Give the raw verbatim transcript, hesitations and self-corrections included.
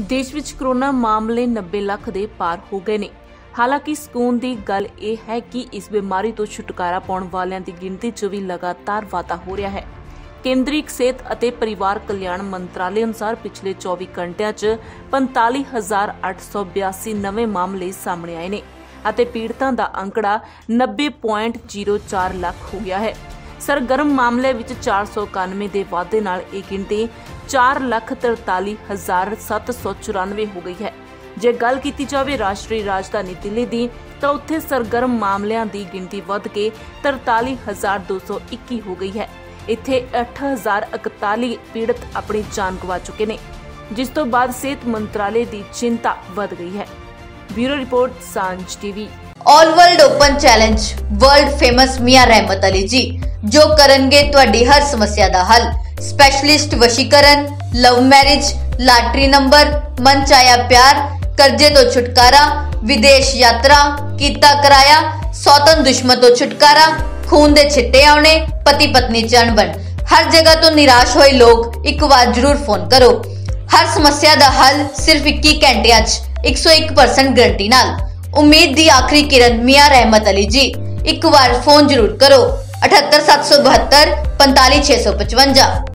देश विच कोरोना मामले नब्बे लाख दे पार हो गए ने। हालांकि सकून की गल यह है कि इस बीमारी तो छुटकारा पाउण वालियां दी गिणती च भी लगातार वाधा हो रहा है। केंद्रीय सेहत अते परिवार कल्याण मंत्रालय अनुसार पिछले चौबीस घंटिया च पैंताली हजार अठ सौ बयासी नवे मामले सामने आए ने अते पीड़ितां दा अंकड़ा नब्बे पॉइंट जीरो चार लाख हो गया है। सरगर्म मामले विच चार सौ इक्यानवे के वाधे नाल यह गिणती चार लख तरताली हजार सत्त सौ चौरानवे हो गई है। जे गल की जाए राष्ट्रीय राजधानी दिल्ली की तो उत्थे सरगर्म मामलों की गिणती वध के तरताली हजार दो सौ इक्की हो गई है। इत्थे अठ हजार इकताली पीड़ित अपनी जान गवा चुके ने, जिस तो बाद सेहत मंत्रालय की चिंता वध गई है। Bureau report Sanjh TV. All world open challenge world famous Mian Rahmat Ali जी जो करनगे तुहाडी हर समस्या दा हल। स्पेशलिस्ट वशीकरण, लव मैरिज, लाटरी नंबर, मन चाया प्यार, कर्जे तो छुटकारा, विदेश यात्रा, कीता कराया, सौतन दुश्मन तो छुटकारा, खून दे छिट्टे आने, पति पत्नी च अणबन। हर जगह तो निराश होए लोग एक बार जरूर फोन करो। हर समस्या दा हल सिर्फ इक्की घंटिया च एक सौ एक परसेंट गारंटी नाल। उम्मीद दी आखिरी किरण मियां रहमत अली जी। एक बार फोन जरूर करो अठहत्तर सत्त सौ बहत्तर पैंताली छे सौ पचवंजा।